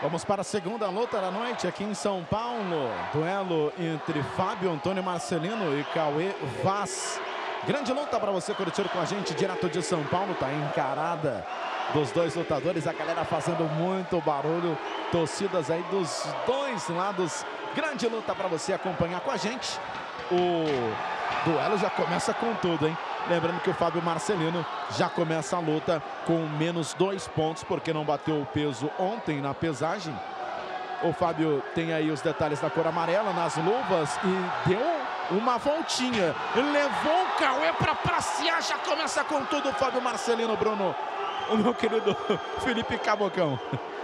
Vamos para a segunda luta da noite aqui em São Paulo. Duelo entre Fábio Antônio Marcelino e Cauê Vaz. Grande luta para você curtir com a gente direto de São Paulo. Tá encarada dos dois lutadores. A galera fazendo muito barulho. Torcidas aí dos dois lados. Grande luta para você acompanhar com a gente. O duelo já começa com tudo, hein? Lembrando que o Fábio Marcelino já começa a luta com menos 2 pontos, porque não bateu o peso ontem na pesagem. O Fábio tem aí os detalhes da cor amarela nas luvas e deu uma voltinha. Levou o Cauê para passear, já começa com tudo o Fábio Marcelino, Bruno. O meu querido Felipe Cabocão.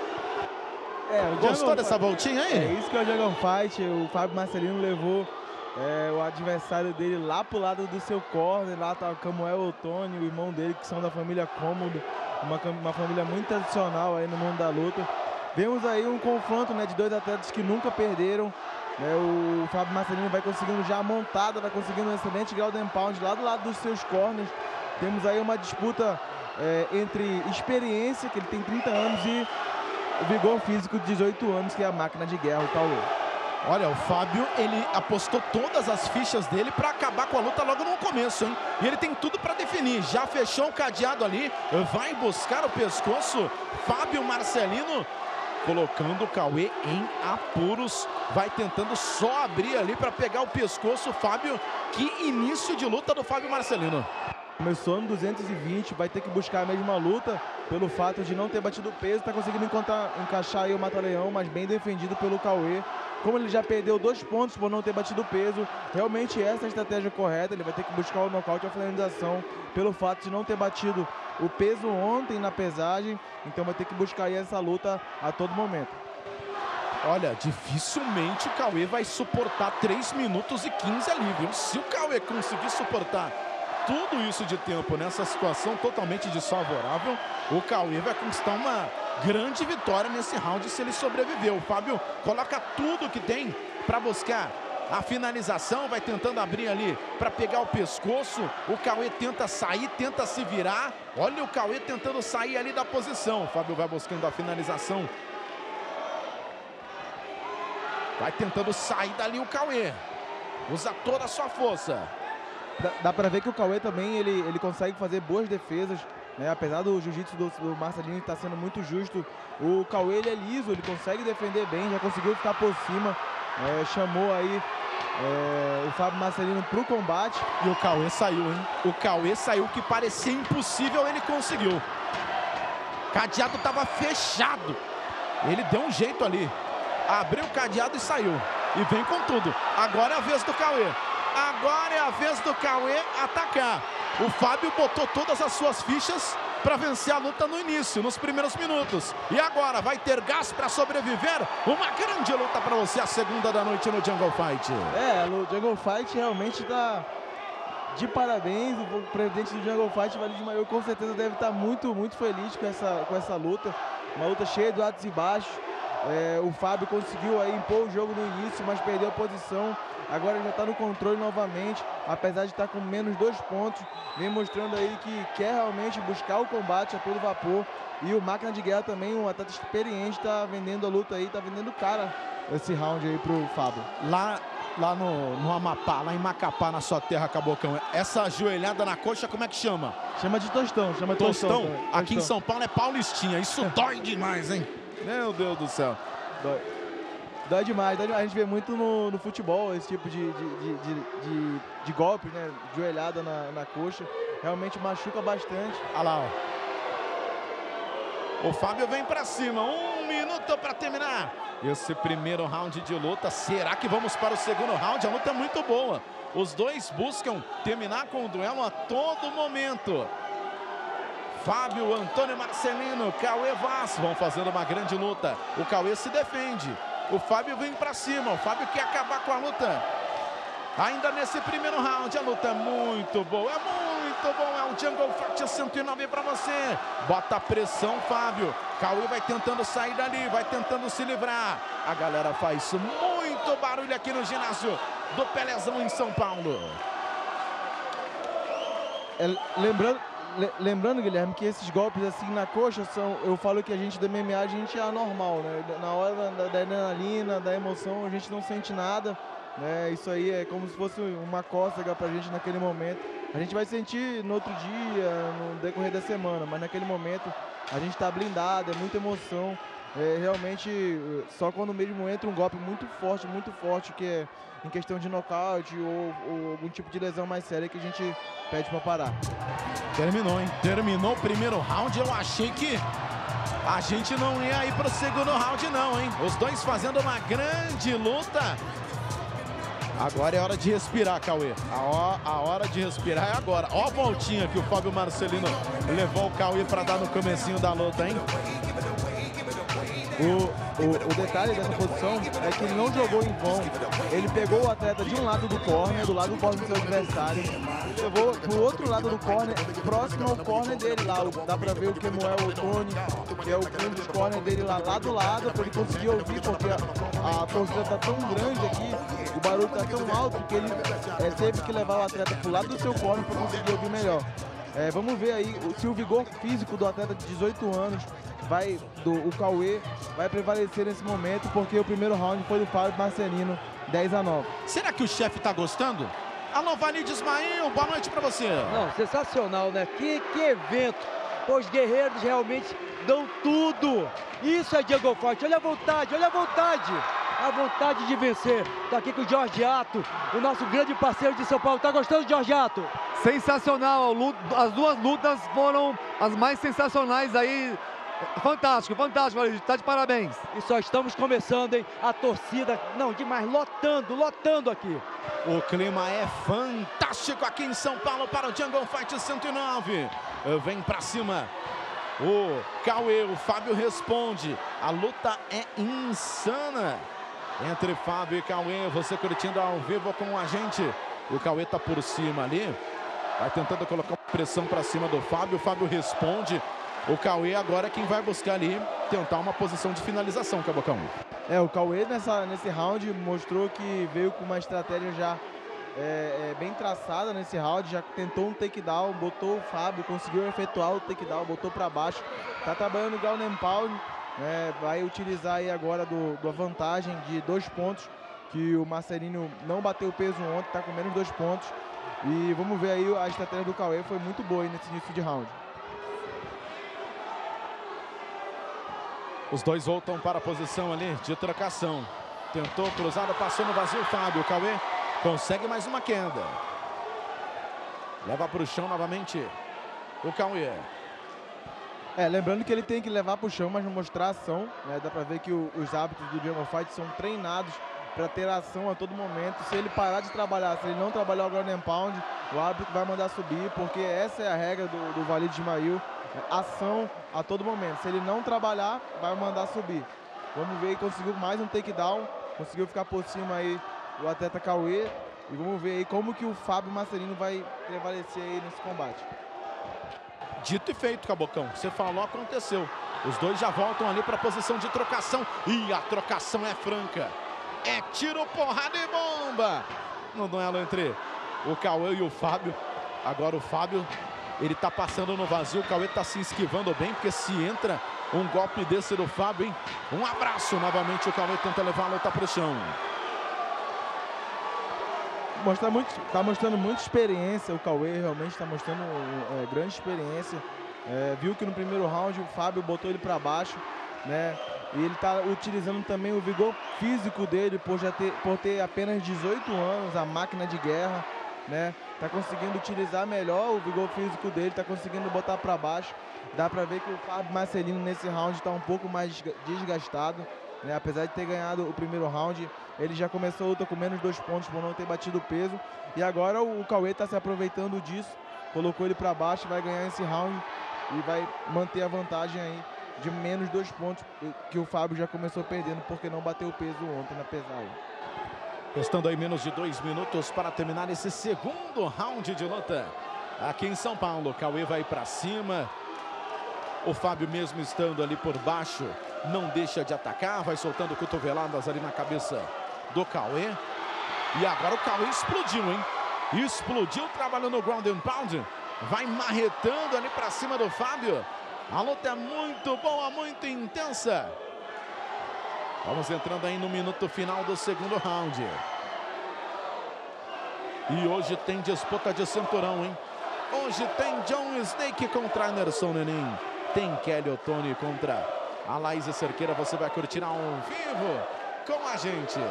Gostou dessa voltinha aí? É isso que é o Jungle Fight. O Fábio Marcelino levou o adversário dele lá pro lado do seu corner. Lá tá o Camuel Otônio, o irmão dele, que são da família Cômodo, uma família muito tradicional aí no mundo da luta. Vemos aí um confronto, né, de dois atletas que nunca perderam. O Fábio Marcelino vai conseguindo já a montada, vai conseguindo um excelente grau de pound lá do lado dos seus corners. Temos aí uma disputa entre experiência, que ele tem 30 anos, e o vigor físico de 18 anos, que é a máquina de guerra, o Cauê. Olha, o Fábio, ele apostou todas as fichas dele para acabar com a luta logo no começo, hein? E ele tem tudo para definir. Já fechou o cadeado ali, vai buscar o pescoço. Fábio Marcelino colocando o Cauê em apuros. Vai tentando só abrir ali para pegar o pescoço. Fábio, que início de luta do Fábio Marcelino. Começou no 220, vai ter que buscar a mesma luta pelo fato de não ter batido o peso. Está conseguindo encaixar aí o Mata-Leão, mas bem defendido pelo Cauê. Como ele já perdeu 2 pontos por não ter batido o peso, realmente essa é a estratégia correta. Ele vai ter que buscar o nocaute e a finalização pelo fato de não ter batido o peso ontem na pesagem. Então vai ter que buscar aí essa luta a todo momento. Olha, dificilmente o Cauê vai suportar 3 minutos e 15 ali, viu? Se o Cauê conseguir suportar tudo isso de tempo nessa situação totalmente desfavorável, o Cauê vai conquistar uma grande vitória nesse round se ele sobreviver. O Fábio coloca tudo que tem para buscar a finalização, vai tentando abrir ali para pegar o pescoço. O Cauê tenta sair, tenta se virar. Olha o Cauê tentando sair ali da posição. O Fábio vai buscando a finalização. Vai tentando sair dali o Cauê. Usa toda a sua força. Dá para ver que o Cauê também ele consegue fazer boas defesas, né? Apesar do jiu-jitsu do Marcelino estar sendo muito justo, o Cauê ele é liso, ele consegue defender bem, já conseguiu ficar por cima, chamou aí o Fábio Marcelino para o combate. E o Cauê saiu, hein? O Cauê saiu, que parecia impossível, ele conseguiu. Cadeado estava fechado. Ele deu um jeito ali. Abriu o cadeado e saiu. E vem com tudo. Agora é a vez do Cauê. Agora é a vez do Cauê atacar. O Fábio botou todas as suas fichas para vencer a luta no início, nos primeiros minutos. E agora vai ter gás para sobreviver. Uma grande luta para você, a segunda da noite no Jungle Fight. O Jungle Fight realmente está de parabéns. O presidente do Jungle Fight, Walid Maioh, com certeza deve estar muito feliz com essa luta. Uma luta cheia de altos e baixos. O Fábio conseguiu aí impor o jogo no início, mas perdeu a posição. Agora já está no controle novamente, apesar de estar com menos 2 pontos. Vem mostrando aí que quer realmente buscar o combate a todo vapor. E o Máquina de Guerra também, um atleta experiente, está vendendo a luta aí, está vendendo cara esse round aí pro Fábio. Lá no Amapá, lá em Macapá, na sua terra, Cabocão, essa ajoelhada na coxa, como é que chama? Chama de tostão, chama tostão. Tostão. Aqui em São Paulo é paulistinha, isso dói demais, hein? Meu Deus do céu. Dói demais. A gente vê muito no futebol esse tipo de golpe, né? Joelhada na coxa. Realmente machuca bastante. Olha lá, ó. O Fábio vem pra cima. 1 minuto pra terminar esse primeiro round de luta. Será que vamos para o segundo round? A luta é muito boa. Os dois buscam terminar com o duelo a todo momento. Fábio Antônio Marcelino, Cauê Vaz vão fazendo uma grande luta. O Cauê se defende. O Fábio vem pra cima. O Fábio quer acabar com a luta. Ainda nesse primeiro round, a luta é muito boa. É muito bom. É um Jungle Fight 109 pra você. Bota a pressão, Fábio. Cauê vai tentando sair dali, vai tentando se livrar. A galera faz muito barulho aqui no ginásio do Pelezão em São Paulo. Lembrando lembrando, Guilherme, que esses golpes assim na coxa eu falo que a gente do MMA, a gente é anormal, né? Na hora da adrenalina, da emoção, a gente não sente nada, né? Isso aí é como se fosse uma cócega pra gente naquele momento. A gente vai sentir no outro dia, no decorrer da semana, mas naquele momento a gente tá blindado, é muita emoção. Realmente, só quando mesmo entra um golpe muito forte, que é em questão de nocaute ou algum tipo de lesão mais séria, que a gente pede para parar. Terminou, hein? Terminou o primeiro round. Eu achei que a gente não ia ir pro segundo round, não, hein? Os dois fazendo uma grande luta. Agora é hora de respirar, Cauê. A hora de respirar é agora. Ó a voltinha que o Fábio Marcelino levou o Cauê para dar no comecinho da luta, hein? O detalhe dessa posição é que ele não jogou em vão. Ele pegou o atleta de um lado do corner, do lado do corner do seu adversário, e levou pro outro lado do corner, próximo ao corner dele lá. Dá pra ver o Kemuel Ottoni, que é um dos corners dele lá do lado, pra ele conseguir ouvir, porque a torcida tá tão grande aqui, o barulho tá tão alto, que ele teve que levar o atleta pro lado do seu corner pra conseguir ouvir melhor. Vamos ver aí se o vigor físico do atleta de 18 anos o Cauê vai prevalecer nesse momento, porque o primeiro round foi do Fábio Marcelino, 10-9. Será que o chefe tá gostando? Alô, Valide Ismail, boa noite pra você. Não, sensacional, né? Que evento. Os guerreiros realmente dão tudo. Isso é Jungle Fight. Olha a vontade, olha a vontade. A vontade de vencer. Tá aqui com o Georgiato, o nosso grande parceiro de São Paulo. Tá gostando, Georgiato? Sensacional. As duas lutas foram as mais sensacionais aí. Fantástico, fantástico, tá de parabéns. E só estamos começando, hein? A torcida, não, demais, lotando aqui. O clima é fantástico aqui em São Paulo para o Jungle Fight 109. Vem pra cima o Cauê, o Fábio responde. A luta é insana entre Fábio e Cauê. Você curtindo ao vivo com a gente. O Cauê tá por cima ali, vai tentando colocar pressão pra cima do Fábio. O Fábio responde. O Cauê agora é quem vai buscar ali, tentar uma posição de finalização, Cabocão. O Cauê nesse round mostrou que veio com uma estratégia já bem traçada nesse round, já tentou um takedown, botou o Fábio, conseguiu efetuar o takedown, botou para baixo, tá trabalhando o ground and pound, vai utilizar aí agora da vantagem de 2 pontos, que o Marcelino não bateu o peso ontem, tá com menos 2 pontos, e vamos ver aí a estratégia do Cauê, foi muito boa aí nesse início de round. Os dois voltam para a posição ali de trocação. Tentou cruzada, passou no vazio. Fábio, Cauê consegue mais uma queda. Leva para o chão novamente o Cauê. Lembrando que ele tem que levar para o chão, mas não mostrar ação. Dá para ver que os árbitros do Jungle Fight são treinados para ter ação a todo momento. Se ele parar de trabalhar, se ele não trabalhar o ground and pound, o árbitro vai mandar subir, porque essa é a regra do Valide Ismail. Ação a todo momento. Se ele não trabalhar, vai mandar subir. Vamos ver, conseguiu mais um takedown, conseguiu ficar por cima aí o atleta Cauê. E vamos ver aí como que o Fábio Marcelino vai prevalecer aí nesse combate. Dito e feito, Cabocão. Você falou, aconteceu. Os dois já voltam ali para a posição de trocação. E a trocação é franca. É tiro, porrada e bomba no duelo entre o Cauê e o Fábio. Agora o Fábio, ele tá passando no vazio, o Cauê tá se esquivando bem, porque se entra um golpe desse do Fábio, hein? Um abraço novamente, o Cauê tenta levar a luta pro chão. Tá mostrando muita experiência, o Cauê realmente tá mostrando grande experiência. Viu que no primeiro round o Fábio botou ele para baixo, né? E ele tá utilizando também o vigor físico dele por ter apenas 18 anos, a máquina de guerra, né? Tá conseguindo utilizar melhor o vigor físico dele, tá conseguindo botar para baixo. Dá para ver que o Fábio Marcelino nesse round está um pouco mais desgastado, né? Apesar de ter ganhado o primeiro round, ele já começou a luta com menos 2 pontos por não ter batido o peso. E agora o Cauê tá se aproveitando disso, colocou ele para baixo, vai ganhar esse round e vai manter a vantagem aí de menos 2 pontos que o Fábio já começou perdendo porque não bateu o peso ontem na pesagem. Restando aí menos de 2 minutos para terminar esse segundo round de luta aqui em São Paulo. Cauê vai para cima. O Fábio, mesmo estando ali por baixo, não deixa de atacar. Vai soltando cotoveladas ali na cabeça do Cauê. E agora o Cauê explodiu, hein? Explodiu, trabalhando no ground and pound. vai marretando ali para cima do Fábio. A luta é muito boa, muito intensa. Vamos entrando aí no minuto final do segundo round. E hoje tem disputa de cinturão, hein? Hoje tem John Snake contra Anderson Nenin. Tem Kelly Ottoni contra a Laísa Cerqueira. Você vai curtir ao vivo com a gente.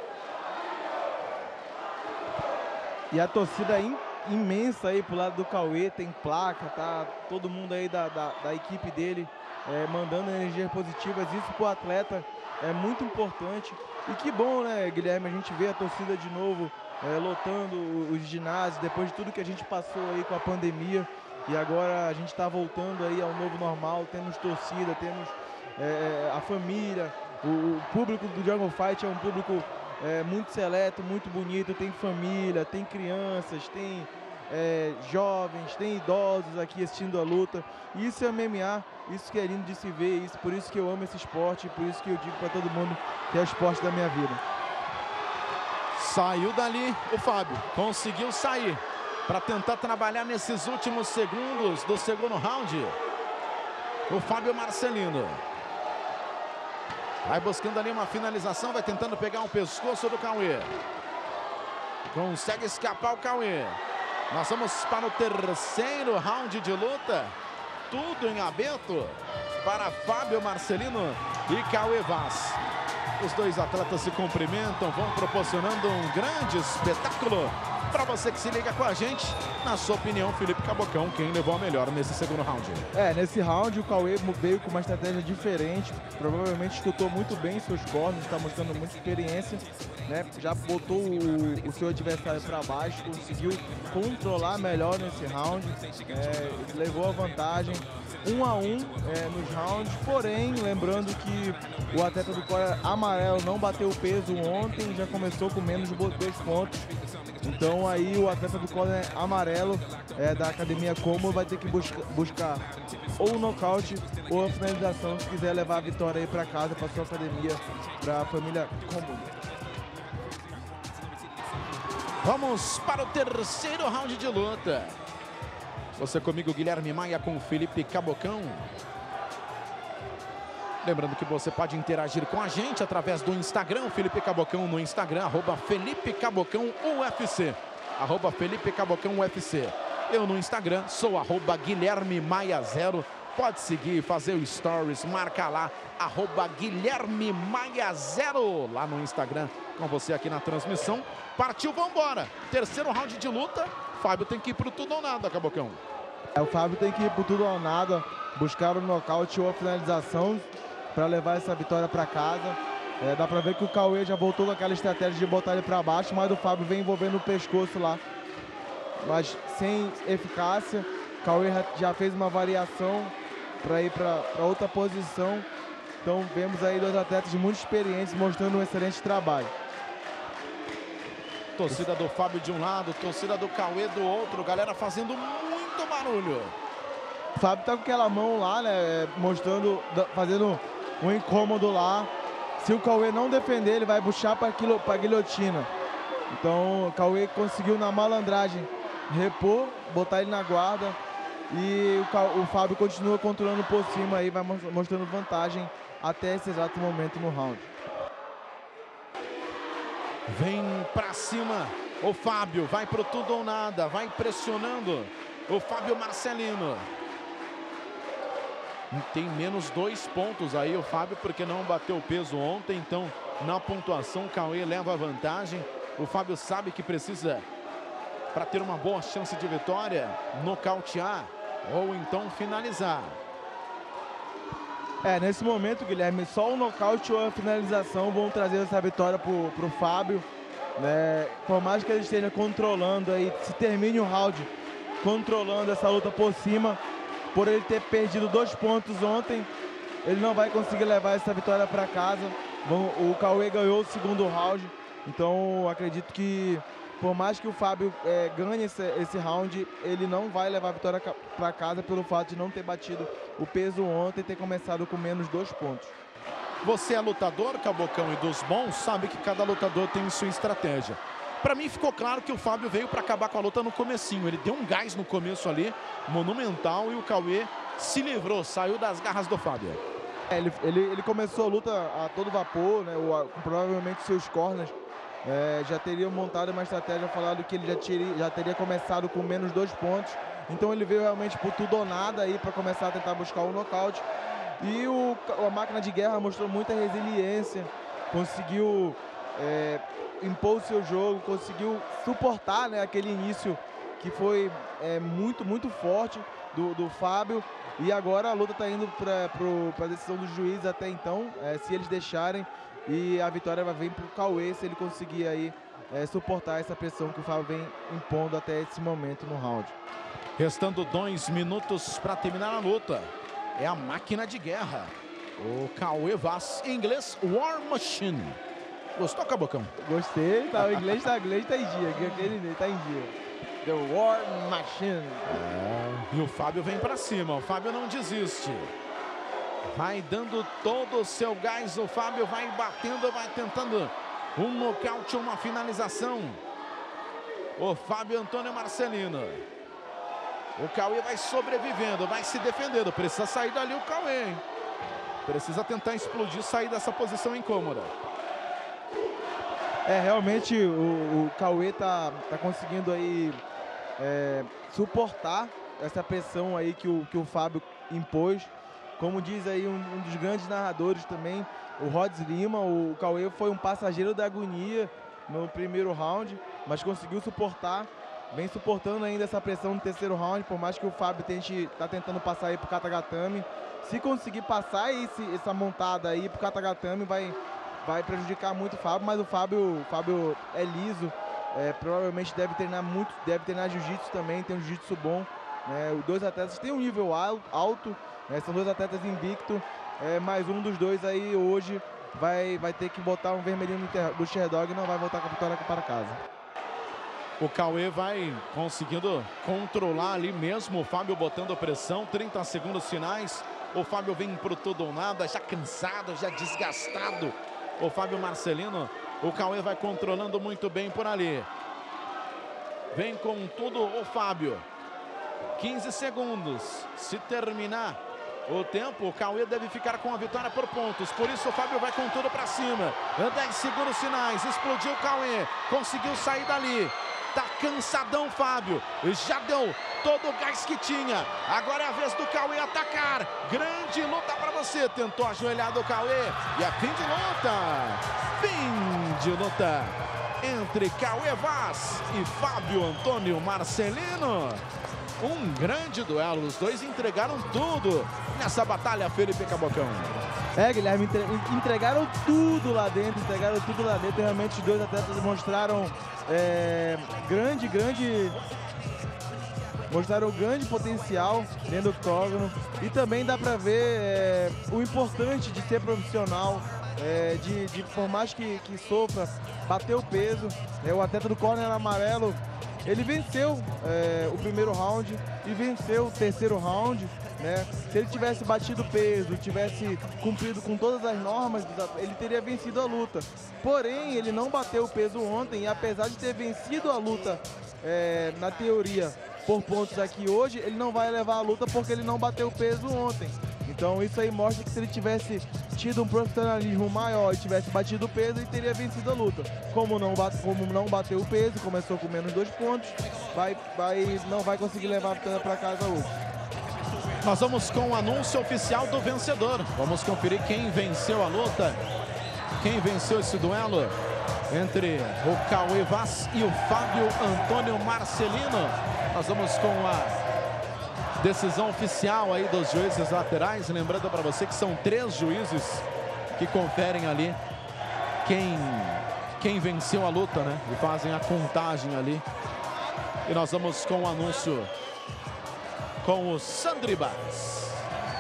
E a torcida imensa aí pro lado do Cauê, tem placa, tá todo mundo aí da equipe dele mandando energias positivas. Isso pro atleta é muito importante. E que bom, né, Guilherme, a gente vê a torcida de novo lotando os ginásios, depois de tudo que a gente passou aí com a pandemia. E agora a gente está voltando aí ao novo normal, temos torcida, temos a família. O público do Jungle Fight é um público muito seleto, muito bonito, tem família, tem crianças, tem jovens, tem idosos aqui assistindo a luta. Isso é MMA, isso que é lindo de se ver, isso, por isso que eu amo esse esporte, por isso que eu digo para todo mundo que é o esporte da minha vida. Saiu dali o Fábio, conseguiu sair para tentar trabalhar nesses últimos segundos do segundo round. O Fábio Marcelino vai buscando ali uma finalização, vai tentando pegar um pescoço do Cauê. Consegue escapar o Cauê. Nós vamos para o terceiro round de luta. Tudo em aberto para Fábio Marcelino e Cauê Vaz. Os dois atletas se cumprimentam, vão proporcionando um grande espetáculo para você que se liga com a gente. Na sua opinião, Felipe Cabocão, quem levou a melhor nesse segundo round? Nesse round o Cauê veio com uma estratégia diferente, provavelmente escutou muito bem seus cornos, está mostrando muita experiência, né? Já botou o seu adversário para baixo, conseguiu controlar melhor nesse round, levou a vantagem 1 a 1 nos rounds, porém, lembrando que o atleta do Cora amarelo não bateu o peso ontem, já começou com menos de 2 pontos. Então aí o atleta do corner amarelo da Academia Como vai ter que buscar ou o nocaute ou a finalização se quiser levar a vitória aí para casa, para sua academia, para a família Como. Vamos para o terceiro round de luta. Você comigo, Guilherme Maia, com o Felipe Cabocão. Lembrando que você pode interagir com a gente através do Instagram, Felipe Cabocão no Instagram, @Felipe Cabocão UFC, @Felipe Cabocão UFC. Eu no Instagram sou @Guilherme Maia 0. Pode seguir, fazer o stories, marca lá, @Guilherme Maia 0 lá no Instagram com você aqui na transmissão. Partiu, vambora! Terceiro round de luta, Fábio tem que ir pro tudo ou nada, Cabocão. O Fábio tem que ir pro tudo ou nada, buscar o nocaute ou a finalização para levar essa vitória para casa. Dá para ver que o Cauê já voltou com aquela estratégia de botar ele para baixo, mas o Fábio vem envolvendo o pescoço lá, mas sem eficácia. O Cauê já fez uma variação para ir para outra posição. Então vemos aí dois atletas muito experientes mostrando um excelente trabalho. Torcida do Fábio de um lado, torcida do Cauê do outro, galera fazendo muito barulho. O Fábio tá com aquela mão lá, né, mostrando, fazendo um incômodo lá. Se o Cauê não defender, ele vai puxar para a guilhotina. Então o Cauê conseguiu na malandragem repor, botar ele na guarda. E o Fábio continua controlando por cima aí, vai mostrando vantagem até esse exato momento no round. Vem pra cima o Fábio, vai pro tudo ou nada, vai pressionando o Fábio Marcelino. Tem menos 2 pontos aí o Fábio, porque não bateu o peso ontem, então na pontuação o Cauê leva a vantagem. O Fábio sabe que precisa, para ter uma boa chance de vitória, nocautear ou então finalizar. Nesse momento, Guilherme, só o nocaute ou a finalização vão trazer essa vitória pro Fábio, né? Por mais que ele esteja controlando aí, se termine o round controlando essa luta por cima, por ele ter perdido 2 pontos ontem, ele não vai conseguir levar essa vitória para casa. O Cauê ganhou o segundo round, então acredito que por mais que o Fábio ganhe esse round, ele não vai levar a vitória para casa pelo fato de não ter batido o peso ontem e ter começado com menos 2 pontos. Você é lutador, Cabocão, e dos bons, sabe que cada lutador tem sua estratégia. Para mim ficou claro que o Fábio veio para acabar com a luta no comecinho. Ele deu um gás no começo ali, monumental, e o Cauê se livrou, saiu das garras do Fábio. Ele começou a luta a todo vapor, né? Provavelmente seus corners já teriam montado uma estratégia falando que ele já teria começado com menos 2 pontos. Então ele veio realmente por tudo ou nada aí para começar a tentar buscar um nocaute. E a máquina de guerra mostrou muita resiliência, conseguiu impor o seu jogo, conseguiu suportar, né, aquele início que foi muito forte do Fábio. E agora a luta está indo para a decisão dos juízes até então, se eles deixarem. E a vitória vai vir para o Cauê se ele conseguir aí suportar essa pressão que o Fábio vem impondo até esse momento no round. Restando 2 minutos para terminar a luta. É a máquina de guerra. O Cauê Vaz, em inglês, War Machine. Gostou, Cabocão? Gostei, tá, o inglês tá em dia, aquele tá em dia. The War Machine. E o Fábio vem para cima, o Fábio não desiste. Vai dando todo o seu gás, o Fábio vai batendo, vai tentando um nocaute, uma finalização. O Fábio Antônio Marcelino. O Cauê vai sobrevivendo, vai se defendendo. Precisa sair dali o Cauê, hein? Precisa tentar explodir, sair dessa posição incômoda. Realmente o Cauê tá conseguindo aí suportar essa pressão aí que o Fábio impôs. Como diz aí um dos grandes narradores também, o Rods Lima, o Cauê foi um passageiro da agonia no primeiro round, mas conseguiu suportar, vem suportando ainda essa pressão no terceiro round, por mais que o Fábio tá tentando passar aí pro Katagatame. Se conseguir passar essa montada aí pro Katagatame, vai prejudicar muito o Fábio, mas o Fábio é liso, provavelmente deve treinar jiu-jitsu também, tem um jiu-jitsu bom. Os dois atletas têm um nível alto, são dois atletas invictos, mas um dos dois aí hoje vai ter que botar um vermelhinho do Sherdog e não vai voltar com a vitória para casa. O Cauê vai conseguindo controlar ali mesmo, o Fábio botando pressão, 30 segundos finais. O Fábio vem pro tudo ou nada, já cansado, já desgastado. O Fábio Marcelino, o Cauê vai controlando muito bem por ali. Vem com tudo o Fábio. 15 segundos. Se terminar o tempo, o Cauê deve ficar com a vitória por pontos. Por isso o Fábio vai com tudo para cima. 10 segundos finais. Explodiu o Cauê. Conseguiu sair dali. Tá cansadão o Fábio. Já deu todo o gás que tinha. Agora é a vez do Cauê atacar. Grande luta para você. Tentou ajoelhar do Cauê. E é fim de luta. Fim de luta entre Cauê Vaz e Fábio Antônio Marcelino. Um grande duelo, os dois entregaram tudo nessa batalha, Felipe Cabocão. Guilherme, entregaram tudo lá dentro, realmente os dois atletas mostraram grande potencial dentro do octógono, e também dá para ver o importante de ser profissional, de por mais que sofra, bater o peso. O atleta do corner amarelo, ele venceu o primeiro round e venceu o terceiro round, né? Se ele tivesse batido o peso, tivesse cumprido com todas as normas, ele teria vencido a luta. Porém, ele não bateu o peso ontem, e apesar de ter vencido a luta na teoria por pontos aqui hoje, ele não vai levar a luta porque ele não bateu o peso ontem. Então isso aí mostra que se ele tivesse tido um profissionalismo maior e tivesse batido o peso, ele teria vencido a luta. Como não bateu o peso, começou com menos 2 pontos, não vai conseguir levar a vitória para casa hoje. Nós vamos com o anúncio oficial do vencedor. Vamos conferir quem venceu a luta, quem venceu esse duelo entre o Cauê Vaz e o Fábio Antônio Marcelino. Nós vamos com a decisão oficial aí dos juízes laterais. Lembrando para você que são 3 juízes que conferem ali quem venceu a luta, né? E fazem a contagem ali. E nós vamos com o anúncio com o Sandribas.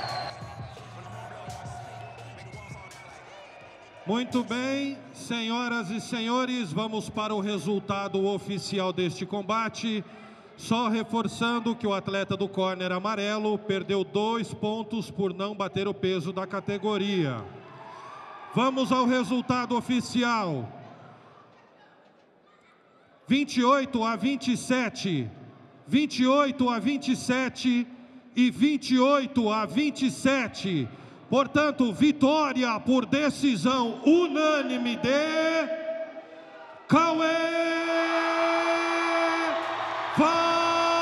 Muito bem, senhoras e senhores, vamos para o resultado oficial deste combate. Só reforçando que o atleta do corner amarelo perdeu 2 pontos por não bater o peso da categoria. Vamos ao resultado oficial. 28 a 27, 28 a 27 e 28 a 27. Portanto, vitória por decisão unânime de Cauê Vaz.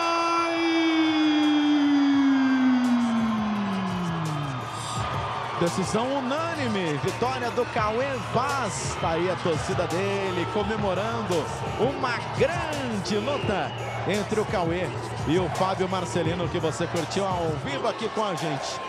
Decisão unânime, vitória do Cauê Vaz. Tá aí a torcida dele comemorando uma grande luta entre o Cauê e o Fábio Marcelino, que você curtiu ao vivo aqui com a gente.